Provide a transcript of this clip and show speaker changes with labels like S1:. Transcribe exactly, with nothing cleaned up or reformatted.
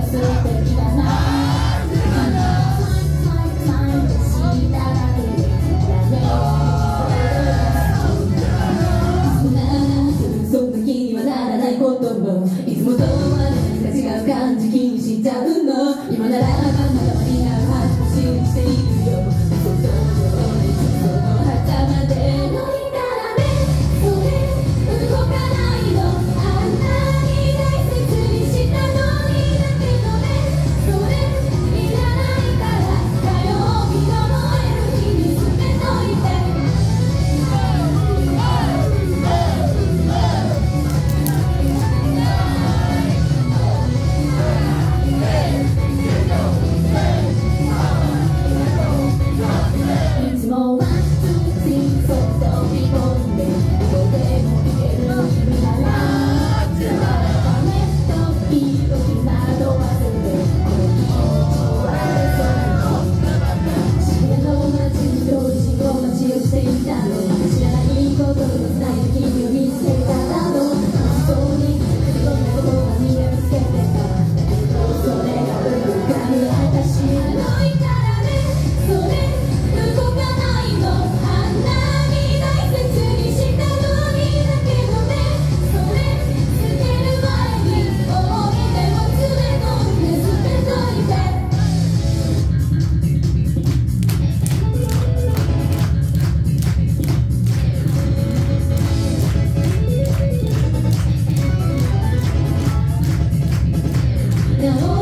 S1: いつもとは何か違う感じ気にしちゃうの。今ならまだ間に合うはず信じているよ。想像のその旗まで乗りたらね、それ動かないの。あんなに大切にしたのにだけどね、それいらないから火曜日の燃える日に捨てといて。No.